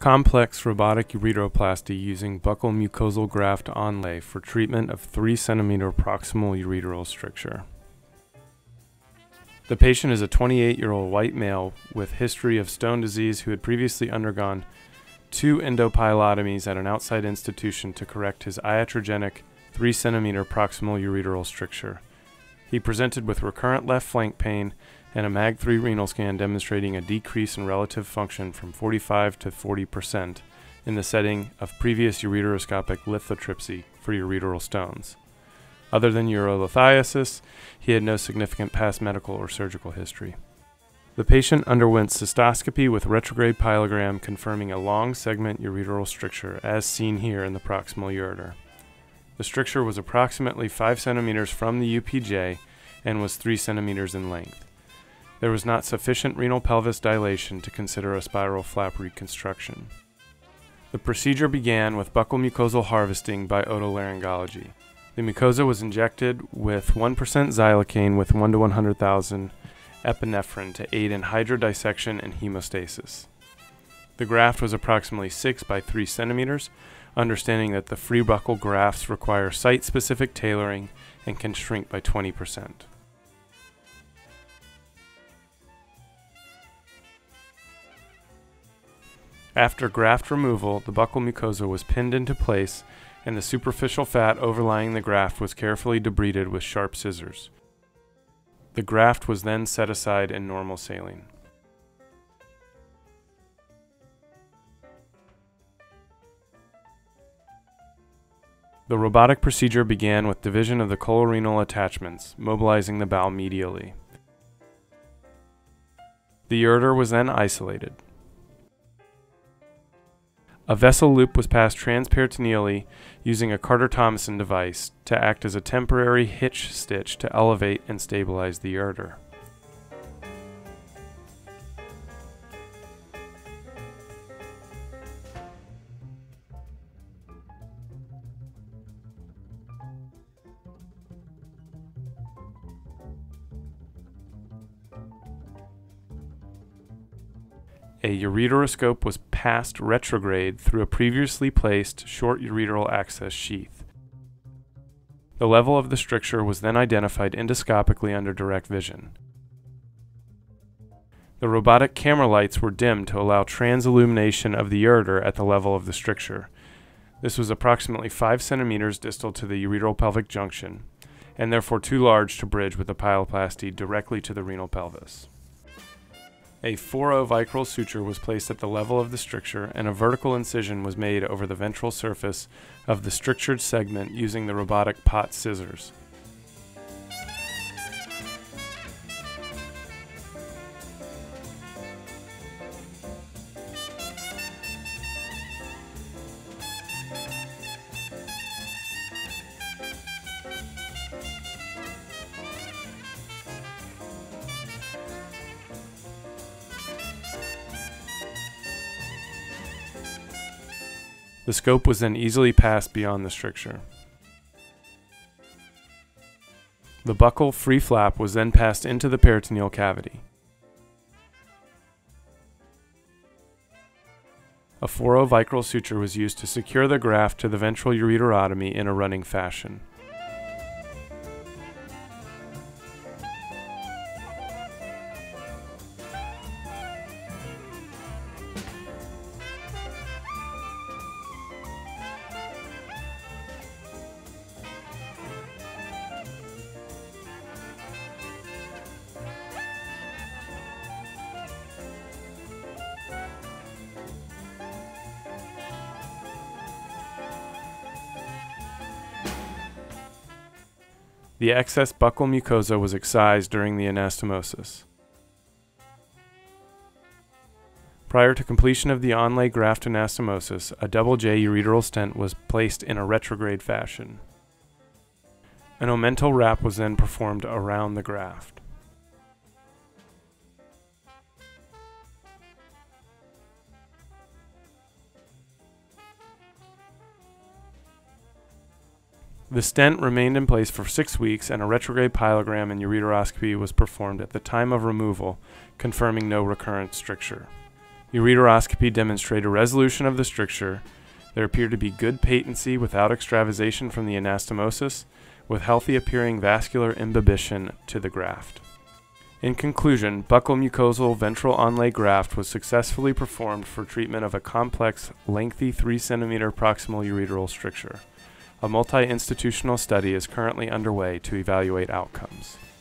Complex robotic ureteroplasty using buccal mucosal graft onlay for treatment of 3 cm proximal ureteral stricture. The patient is a 28-year-old white male with history of stone disease who had previously undergone 2 endopyelotomies at an outside institution to correct his iatrogenic 3 cm proximal ureteral stricture. He presented with recurrent left flank pain and a MAG3 renal scan demonstrating a decrease in relative function from 45 to 40% in the setting of previous ureteroscopic lithotripsy for ureteral stones. Other than urolithiasis, he had no significant past medical or surgical history. The patient underwent cystoscopy with retrograde pyelogram confirming a long segment ureteral stricture as seen here in the proximal ureter. The stricture was approximately 5 cm from the UPJ and was 3 cm in length. There was not sufficient renal pelvis dilation to consider a spiral flap reconstruction. The procedure began with buccal mucosal harvesting by otolaryngology. The mucosa was injected with 1% xylocaine with 1 to 100,000 epinephrine to aid in hydrodissection and hemostasis. The graft was approximately 6 by 3 centimeters, understanding that the free buccal grafts require site-specific tailoring and can shrink by 20%. After graft removal, the buccal mucosa was pinned into place and the superficial fat overlying the graft was carefully debrided with sharp scissors. The graft was then set aside in normal saline. The robotic procedure began with division of the colorenal attachments, mobilizing the bowel medially. The ureter was then isolated. A vessel loop was passed transperitoneally using a Carter-Thompson device to act as a temporary hitch stitch to elevate and stabilize the ureter. A ureteroscope was passed retrograde through a previously placed short ureteral access sheath. The level of the stricture was then identified endoscopically under direct vision. The robotic camera lights were dimmed to allow transillumination of the ureter at the level of the stricture. This was approximately 5 centimeters distal to the ureteral-pelvic junction, and therefore too large to bridge with a pyeloplasty directly to the renal pelvis. A 4-0 vicryl suture was placed at the level of the stricture and a vertical incision was made over the ventral surface of the strictured segment using the robotic pot scissors. The scope was then easily passed beyond the stricture. The buccal free flap was then passed into the peritoneal cavity. A 4-0 vicryl suture was used to secure the graft to the ventral ureterotomy in a running fashion. The excess buccal mucosa was excised during the anastomosis. Prior to completion of the onlay graft anastomosis, a double J ureteral stent was placed in a retrograde fashion. An omental wrap was then performed around the graft. The stent remained in place for 6 weeks and a retrograde pyelogram and ureteroscopy was performed at the time of removal, confirming no recurrent stricture. Ureteroscopy demonstrated resolution of the stricture. There appeared to be good patency without extravasation from the anastomosis, with healthy appearing vascular imbibition to the graft. In conclusion, buccal mucosal ventral onlay graft was successfully performed for treatment of a complex, lengthy 3 cm proximal ureteral stricture. A multi-institutional study is currently underway to evaluate outcomes.